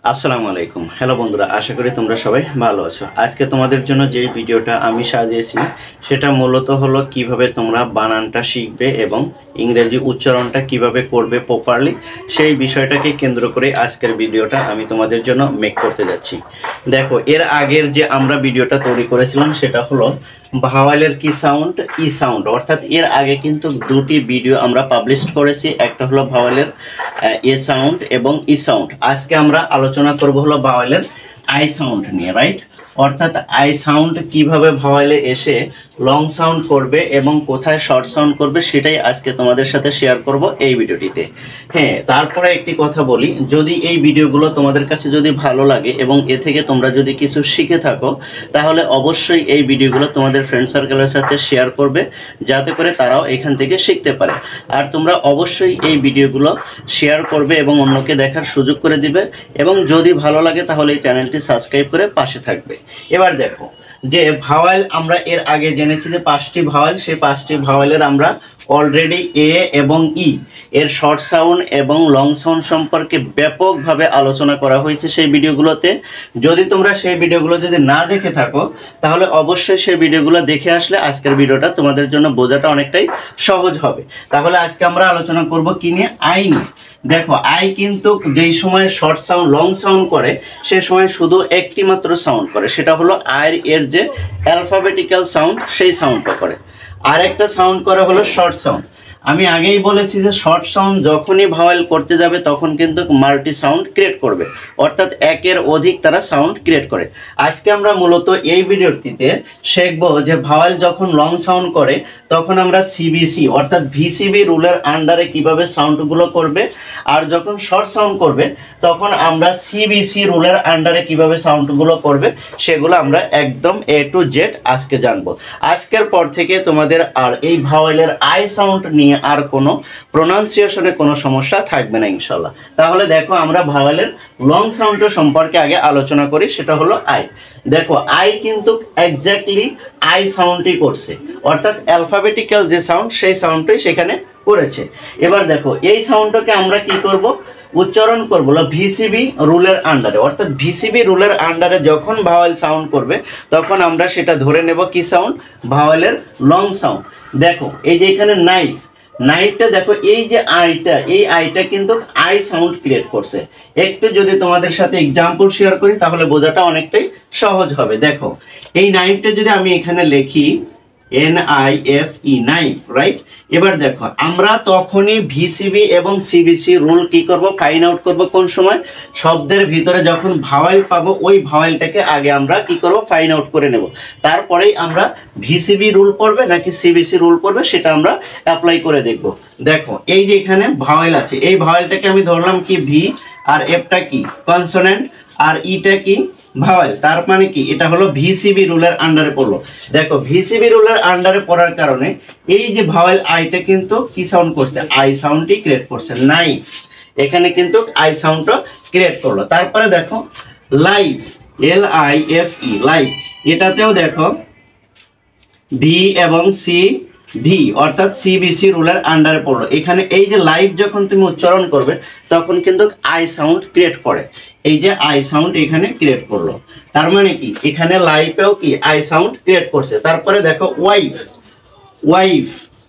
আসসালামু আলাইকুম। হ্যালো বন্ধুরা, আশা করি তোমরা সবাই ভালো আছো। আজকে তোমাদের জন্য যে ভিডিওটা আমি সাজিয়েছি সেটা মূলত হলো কিভাবে তোমরা বানানটা শিখবে এবং ইংরেজি উচ্চারণটা কিভাবে করবে প্রপারলি, সেই বিষয়টাকে কেন্দ্র করে আজকের ভিডিওটা আমি তোমাদের জন্য মেক করতে যাচ্ছি। দেখো, এর আগের যে আমরা ভিডিওটা তৈরি করেছিলাম সেটা হলো ভাওয়ালের কি সাউন্ড, ই সাউন্ড। অর্থাৎ এর আগে কিন্তু দুটি ভিডিও আমরা পাবলিশ করেছি, একটা হলো ভাওয়ালের এ সাউন্ড এবং ই সাউন্ড। আজকে আমরা আলোচনা করব হলো ভাওয়ালের আই সাউন্ড নিয়ে, রাইট? অর্থাৎ আই সাউন্ড কিভাবে ভাওয়ালে এসে লং সাউন্ড করবে এবং কোথায় শর্ট সাউন্ড করবে সেটাই আজকে তোমাদের সাথে শেয়ার করব এই ভিডিওটিতে। হ্যাঁ, তারপরে একটি কথা বলি, যদি এই ভিডিওগুলো তোমাদের কাছে যদি ভালো লাগে এবং এ থেকে তোমরা যদি কিছু শিখে থাকো, তাহলে অবশ্যই এই ভিডিওগুলো তোমাদের ফ্রেন্ড সার্কেলের সাথে শেয়ার করবে, যাতে করে তারাও এখান থেকে শিখতে পারে। আর তোমরা অবশ্যই এই ভিডিওগুলো শেয়ার করবে এবং অন্যকে দেখার সুযোগ করে দিবে, এবং যদি ভালো লাগে তাহলে এই চ্যানেলটি সাবস্ক্রাইব করে পাশে থাকবে। এবার দেখো, যে ভাওয়াল আমরা এর আগে জেনেছি যে 5টি ভাওয়াল, সেই 5টি ভাওয়ালের আমরা অলরেডি এ এবং ই এর শর্ট সাউন্ড এবং লং সাউন্ড সম্পর্কে ব্যাপকভাবে আলোচনা করা হয়েছে সেই ভিডিওগুলোতে। যদি তোমরা সেই ভিডিওগুলো যদি না দেখে থাকো, তাহলে অবশ্যই সেই ভিডিওগুলো দেখে আসলে আজকের ভিডিওটা তোমাদের জন্য বোঝাটা অনেকটাই সহজ হবে। তাহলে আজকে আমরা আলোচনা করব কি নিয়ে? আই নিয়ে। দেখো, আই কিন্তু যেই সময় শর্ট সাউন্ড লং সাউন্ড করে সে সময় শুধু একটি মাত্র সাউন্ড করে, সেটা হলো আই এর যে অ্যালফাবেটিক্যাল সাউন্ড সেই সাউন্ডটা করে। আর একটা সাউন্ড করে হলো শর্ট সাউন্ড। আমি আগেই বলেছি যে শর্ট সাউন্ড যখনই ভাওয়াল করতে যাবে তখন কিন্তু মাল্টি সাউন্ড ক্রিয়েট করবে, অর্থাৎ একের অধিক তারা সাউন্ড ক্রিয়েট করে। আজকে আমরা মূলত এই ভিডিওটিতে শিখব যে ভাওয়াল যখন লং সাউন্ড করে তখন আমরা সিবিসি অর্থাৎ ভিসিবি রুলের আন্ডারে কিভাবে সাউন্ডগুলো করবে, আর যখন শর্ট সাউন্ড করবে তখন আমরা সিবিসি রুলের আন্ডারে কিভাবে সাউন্ডগুলো করবে, সেগুলো আমরা একদম এ টু জেড আজকে জানবো। আজকের পর থেকে তোমাদের আর এই ভাওয়ালের আই সাউন্ড নিয়ে আর কোনো প্রোনাউন্সিয়েশনে কোনো সমস্যা থাকবে না ইনশাল্লাহ। তাহলে দেখো, আমরা ভাওয়ালের লং সাউন্ড সম্পর্কে আগে আলোচনা করি, সেটা হলো আই। দেখো, আই কিন্তু এক্স্যাক্টলি আই সাউন্ডই করছে, অর্থাৎ অ্যালফাবেটিক্যাল যে সাউন্ড সেই সাউন্ডটাই সেখানে করেছে। এবার দেখো, এই সাউন্ডটাকে আমরা কি করব? উচ্চারণ করবো ভিসিবি রুলের আন্ডারে। অর্থাৎ ভিসিবি রুলের আন্ডারে যখন ভাওয়াল সাউন্ড করবে তখন আমরা সেটা ধরে নেব কি সাউন্ড? ভাওয়ালের long sound. দেখো, এই যে এখানে নাইফ, নাইফটা দেখো, এই যে আইটা, এই আইটা কিন্তু আই সাউন্ড ক্রিয়েট করছে। একটু যদি তোমাদের সাথে এক্সাম্পল শেয়ার করি তাহলে বোঝাটা অনেকটাই সহজ হবে। দেখো, এই নাইফটা যদি আমি এখানে লিখি NIFE, নাইফ, রাইট? এবার দেখো, আমরা তখনই ভিসিবি এবং সিবিসি রুল কি করব? ফাইন্ড আউট করব। কোন সময়? শব্দের ভিতরে যখন ভাওয়াল পাবো ওই ভাওয়ালটাকে আগে আমরা কি করব? ফাইন্ড আউট করে নেব। তারপরেই আমরা ভিসিবি রুল পড়বে নাকি সিবিসি রুল পড়বে সেটা আমরা অ্যাপ্লাই করে দেখব। দেখো, এই যে এখানে ভাওয়াল আছে, এই ভাওয়ালটাকে আমি ধরলাম কি ভি, আর এফটা কি কনসোনেন্ট, আর ইটা কি ভাওয়াল। তার মানে কি? এটা হলো ভিসিবি রুলের আন্ডারে পড়লো। দেখো, ভিসিবি রুলের আন্ডারে পড়ার কারণে এই যে ভাওয়াল আইটা কিন্তু কি সাউন্ড করছে? আই সাউন্ডই ক্রিয়েট করছে। নাইফ, এখানে কিন্তু আই সাউন্ডটা ক্রিয়েট করলো। তারপরে দেখো লাইফ, LIFE, লাইফ, এটাতেও দেখো ভি এবং সি ভি অর্থাৎ সিবিসি রুলের আন্ডারে পড়লো। এখানে এই যে লাইভ যখন তুমি উচ্চারণ করবে তখন কিন্তু আই সাউন্ড ক্রিয়েট করে। এই যে আই সাউন্ড এখানে ক্রিয়েট করলো, তার মানে কি এখানে লাইভেও কি আই সাউন্ড ক্রিয়েট করছে। তারপরে দেখো ওয়াইফ, ওয়াইফ,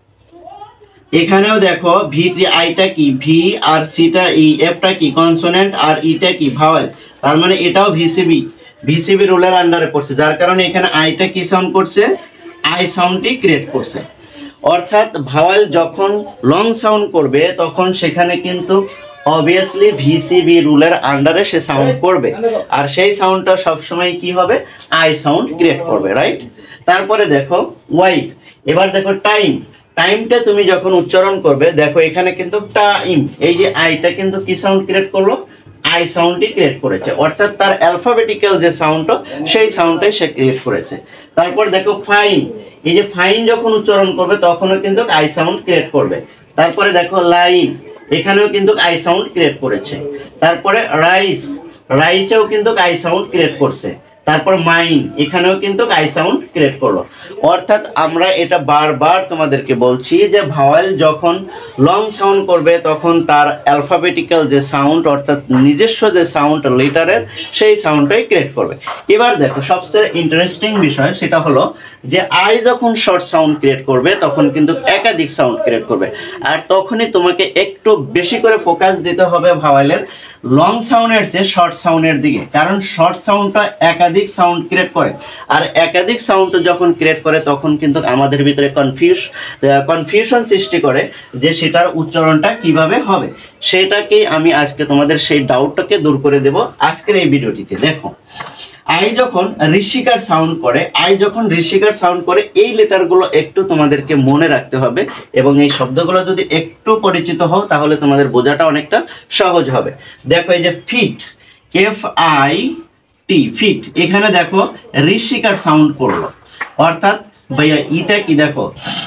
এখানেও দেখো ভি আইটা কি ভি, আর সিটা ই, এফটা কি কনসোনেন্ট, আর ইটা কি ভাওয়াল। তার মানে এটাও ভিসিবি রুলের আন্ডারে পড়ছে, যার কারণে এখানে আইটা কি সাউন্ড করছে? আই সাউন্ডই ক্রিয়েট করছে। অর্থাৎ ভাওয়াল যখন লং সাউন্ড করবে তখন সেখানে কিন্তু অবভিয়াসলি ভিসিবি রুলের আন্ডারে সে সাউন্ড করবে, আর সেই সাউন্ডটা সবসময় কি হবে? আই সাউন্ড ক্রিয়েট করবে, রাইট? তারপরে দেখো ওয়াইফ। এবার দেখো টাইম, টাইমটা তুমি যখন উচ্চারণ করবে দেখো এখানে কিন্তু টাইম, এই যে আইটা কিন্তু কি সাউন্ড ক্রিয়েট করলো? আই সাউন্ডই ক্রিয়েট করেছে, অর্থাৎ তার অ্যালফাবেটিক্যাল যে সাউন্ডটা সেই সাউন্ডটাই সে ক্রিয়েট করেছে। তারপর দেখো ফাইন, এই যে ফাইন যখন উচ্চারণ করবে তখনও কিন্তু আই সাউন্ড ক্রিয়েট করবে। তারপরে দেখো লাইন, এখানেও কিন্তু আই সাউন্ড ক্রিয়েট করেছে। তারপরে রাইস, রাইসেও কিন্তু আই সাউন্ড ক্রিয়েট করছে। তারপর মাইন, এখানেও কিন্তু আই সাউন্ড ক্রিয়েট করলো। অর্থাৎ আমরা এটা বারবার তোমাদেরকে বলছি যে ভাওয়েল যখন লং সাউন্ড করবে তখন তার অ্যালফাবেটিক্যাল যে সাউন্ড অর্থাৎ নিজস্ব যে সাউন্ড লেটারের সেই সাউন্ডটাই ক্রিয়েট করবে। এবার দেখো সবচেয়ে ইন্টারেস্টিং বিষয় সেটা হলো যে আই যখন শর্ট সাউন্ড ক্রিয়েট করবে তখন কিন্তু একাধিক সাউন্ড ক্রিয়েট করবে, আর তখনই তোমাকে একটু বেশি করে ফোকাস দিতে হবে ভাওয়েলের লং সাউন্ডের চেয়ে শর্ট সাউন্ডের দিকে, কারণ শর্ট সাউন্ডটা একাধিক সাউন্ড ক্রিয়েট করে, আর একাধিক সাউন্ড যখন ক্রিয়েট করে তখন কিন্তু আমাদের ভিতরে কনফিউশন সৃষ্টি করে যে সেটার উচ্চারণটা কিভাবে হবে। সেটাকেই আমি আজকে তোমাদের সেই ডাউটটাকে দূর করে দেব আজকের এই ভিডিওটিতে। দেখো আই যখন ঋষিকার সাউন্ড করে, এই লেটারগুলো একটু তোমাদেরকে মনে রাখতে হবে, এবং এই শব্দগুলো যদি একটু পরিচিত হও তাহলে তোমাদের বোঝাটা অনেকটা সহজ হবে। দেখো এই যে ফিট, FIT, ফিট, এখানে দেখো ঋষিকার সাউন্ড করলো, অর্থাৎ ভাইয়া ইটা কি দেখো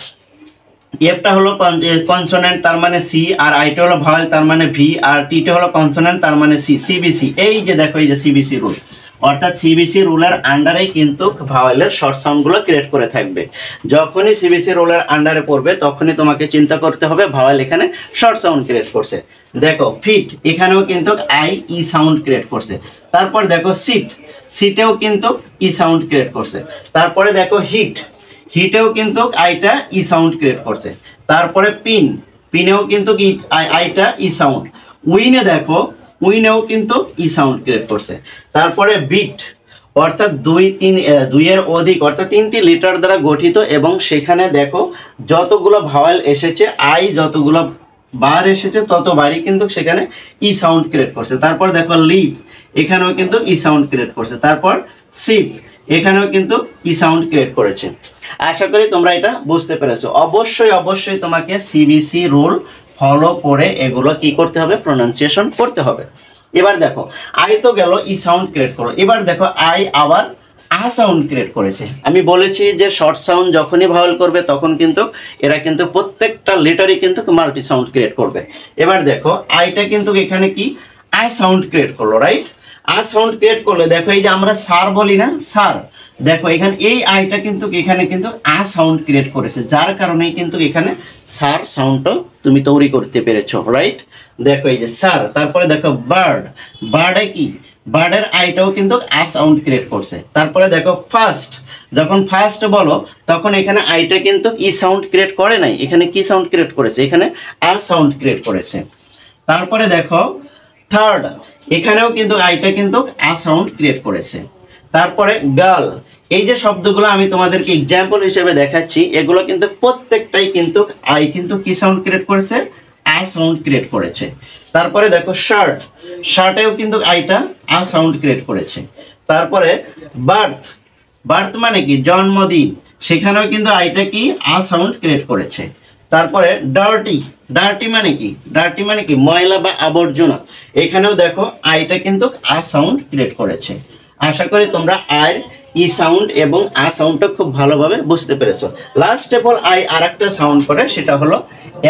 এফটা হলো কনসোনেন্ট তার মানে সি, আর আইটা হলো ভাওয়েল তার মানে ভি, আর টিটা হলো কনসোনেন্ট তার মানে সি, সিবিসি। এই যে দেখো এই যে সিবিসি রুল, অর্থাৎ সিবিসি রুলের আন্ডারে কিন্তু ভাওয়েলের শর্ট সাউন্ডগুলো ক্রিয়েট করে থাকবে। যখনই সিবিসি রুলের আন্ডারে পড়বে তখনই তোমাকে চিন্তা করতে হবে ভাওয়েল এখানে শর্ট সাউন্ড ক্রিয়েট করছে। দেখো ফিট, এখানেও কিন্তু আই ই সাউন্ড ক্রিয়েট করছে। তারপর দেখো সিট, সিটেও কিন্তু ই সাউন্ড ক্রিয়েট করছে। তারপরে দেখো হিট, হিটেও কিন্তু আইটা ই সাউন্ড ক্রিয়েট করছে। তারপরে পিন, পিনেও কিন্তু আইটা ই সাউন্ড। উইনে দেখো উইনেও কিন্তু ই সাউন্ড ক্রিয়েট করছে। তারপরে বিট, অর্থাৎ দুইয়ের অধিক অর্থাৎ 3টি লেটার দ্বারা গঠিত, এবং সেখানে দেখো যতগুলো ভাওয়েল এসেছে আই যতগুলো বার এসেছে ততবারই কিন্তু সেখানে ই সাউন্ড ক্রিয়েট করছে। তারপর দেখো লিভ, এখানেও কিন্তু ই সাউন্ড ক্রিয়েট করছে। তারপর সিপ, এখানেও কিন্তু ই সাউন্ড ক্রিয়েট করেছে। আশা করি তোমরা এটা বুঝতে পেরেছো। অবশ্যই তোমাকে সিবিসি রুল ফলো করে এগুলো কি করতে হবে, প্রোনাউন্সিয়েশন করতে হবে। এবার দেখো আই তো গেল ই সাউন্ড ক্রিয়েট করলো, এবার দেখো আই আবার আ সাউন্ড ক্রিয়েট করেছে। আমি বলেছি যে শর্ট সাউন্ড যখনই ভাওয়েল করবে তখন কিন্তু এরা কিন্তু প্রত্যেকটা লেটারই কিন্তু মাল্টি সাউন্ড ক্রিয়েট করবে। এবার দেখো আইটা কিন্তু এখানে কি আ সাউন্ড ক্রিয়েট করলো, রাইট? আ সাউন্ড ক্রিয়েট করলে দেখো এই যে আমরা স্যার বলি না, স্যার, দেখো এখানে এই আইটা কিন্তু এখানে কিন্তু আ সাউন্ড ক্রিয়েট করেছে, যার কারণেই কিন্তু এখানে স্যার সাউন্ডটা তুমি তৈরি করতে পেরেছো, রাইট? দেখো এই যে স্যার। তারপরে দেখো বার্ড, বার্ডে কি বার্ডের আইটাও কিন্তু আ সাউন্ড ক্রিয়েট করছে। তারপরে দেখো ফার্স্ট, যখন ফার্স্ট বলো তখন এখানে আইটা কিন্তু ই সাউন্ড ক্রিয়েট করে নাই, এখানে কি সাউন্ড ক্রিয়েট করেছে, এখানে আ সাউন্ড ক্রিয়েট করেছে। তারপরে দেখো থার্ড, এখানেও কিন্তু আইটা কিন্তু আ সাউন্ড ক্রিয়েট করেছে। তারপরে গার্ল, এই যে শব্দগুলো আমি তোমাদেরকে এক্সাম্পল হিসেবে দেখাচ্ছি এগুলো কিন্তু প্রত্যেকটাই কিন্তু আই কিন্তু কি সাউন্ড ক্রিয়েট করেছে, আ সাউন্ড ক্রিয়েট করেছে। তারপরে দেখো শার্ট, শার্টেও কিন্তু আইটা আ সাউন্ড ক্রিয়েট করেছে। তারপরে বার্থ, বার্থ মানে কি জন্মদিন, সেখানেও কিন্তু আইটা কি আ সাউন্ড ক্রিয়েট করেছে। তারপরে ডার্টি, ডার্টি মানে কি, ডার্টি মানে কি ময়লা বা আবর্জনা, এখানেও দেখো আইটা কিন্তু আ সাউন্ড ক্রিয়েট করেছে। আশা করি তোমরা আয়ের ই সাউন্ড এবং আ সাউন্ডটা খুব ভালোভাবে বুঝতে পেরেছো। লাস্ট অফ অল আই আর একটা সাউন্ড করে, সেটা হলো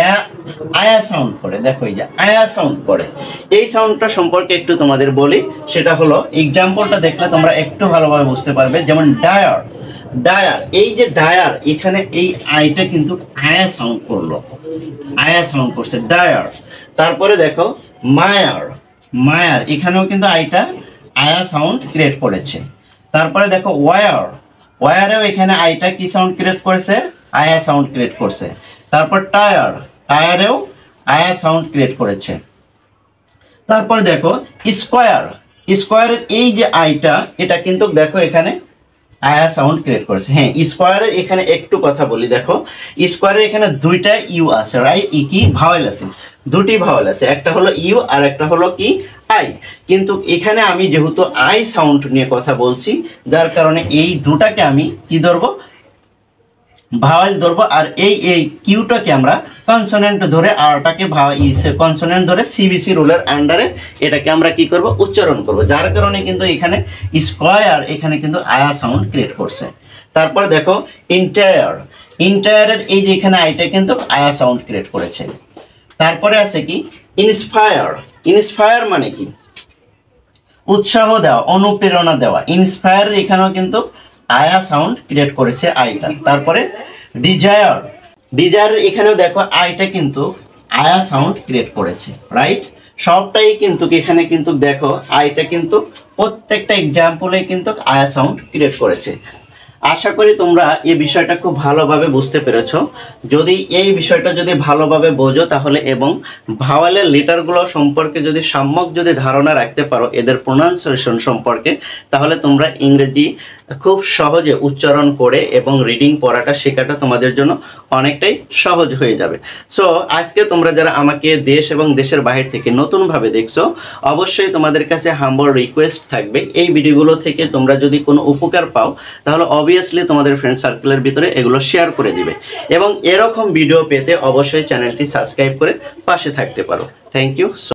আয়া সাউন্ড করে। দেখো এই যে আয়া সাউন্ড করে, এই সাউন্ডটা সম্পর্কে একটু তোমাদের বলি। সেটা হলো এক্সাম্পলটা দেখলে তোমরা একটু ভালোভাবে বুঝতে পারবে। যেমন ডায়ার, ডায়ার, এই যে ডায়ার এখানে এই আইটা কিন্তু আয়া সাউন্ড করলো, আয়া সাউন্ড করছে ডায়ার। তারপরে দেখো মায়ার, মায়ার, এখানেও কিন্তু আইটা আয়া সাউন্ড ক্রিয়েট করেছে। তারপরে দেখো ওয়ার, ওয়ারেও এখানে আইটা কি সাউন্ড ক্রিয়েট করেছে, আয়া সাউন্ড ক্রিয়েট করছে। তারপর টায়ার, টায়ারেও আয়া সাউন্ড ক্রিয়েট করেছে। তারপরে দেখো স্কোয়ার, স্কোয়ারের এই যে আইটা এটা কিন্তু দেখো এখানে আয়া সাউন্ড ক্রিয়েট করেছে। হ্যাঁ, স্কোয়ারের এখানে একটু কথা বলি। দেখো স্কোয়ারের এখানে দুইটা ইউ আছে, রাইট? কি ভাওয়েল আছে, দুটি ভাওয়েল আছে, একটা হলো ইউ আর একটা হলো কি আই। কিন্তু এখানে আমি যেহেতু আই সাউন্ড নিয়ে কথা বলছি যার কারণে এই দুটাকে আমি কি ধরবো, ভাওয়েল ধরবো, আর এই কিউটাকে আমরা কনসোনেন্ট ধরে আরটাকে কনসোনেন্ট ধরে সিবিসি রুলের আন্ডারে এটাকে আমরা কি করব, উচ্চারণ করব, যার কারণে কিন্তু এখানে স্কয়ার এখানে কিন্তু আয়া সাউন্ড ক্রিয়েট করছে। তারপর দেখো ইন্টায়ার, ইন্টায়ারের এই যে এখানে আইটা কিন্তু আয়া সাউন্ড ক্রিয়েট করেছে। তারপরে আছে কি ইন্সপায়ার, ইন্সপায়ার মানে কি উৎসাহ দেওয়া, অনুপ্রেরণা দেওয়া, ইন্সপায়ার এখানেও কিন্তু আয়া সাউন্ড ক্রিয়েট করেছে আইটা। তারপরে ডিজায়ার, ডিজায়ার এখানেও দেখো আইটা কিন্তু আয়া সাউন্ড ক্রিয়েট করেছে, রাইট? সবটাই কিন্তু এখানে কিন্তু দেখো আইটা কিন্তু প্রত্যেকটা এক্সাম্পলে কিন্তু আয়া সাউন্ড ক্রিয়েট করেছে। আশা করি তোমরা এই বিষয়টা খুব ভালোভাবে বুঝতে পেরেছো। যদি এই বিষয়টা যদি ভালোভাবে বোঝো তাহলে এবং ভাওয়ালের লেটারগুলো সম্পর্কে যদি সম্যক যদি ধারণা রাখতে পারো, এদের প্রোনাউন্সিয়েশন সম্পর্কে, তাহলে তোমরা ইংরেজি খুব সহজে উচ্চারণ করে এবং রিডিং পড়াটা শেখাটা তোমাদের জন্য অনেকটাই সহজ হয়ে যাবে। সো আজকে তোমরা যারা আমাকে দেশ এবং দেশের বাহির থেকে নতুনভাবে দেখছো, অবশ্যই তোমাদের কাছে হাম্বল রিকোয়েস্ট থাকবে, এই ভিডিওগুলো থেকে তোমরা যদি কোনো উপকার পাও তাহলে অবভিয়াসলি তোমাদের ফ্রেন্ড সার্কেলের ভিতরে এগুলো শেয়ার করে দিবে এবং এরকম ভিডিও পেতে অবশ্যই চ্যানেলটি সাবস্ক্রাইব করে পাশে থাকতে পারো। Thank you.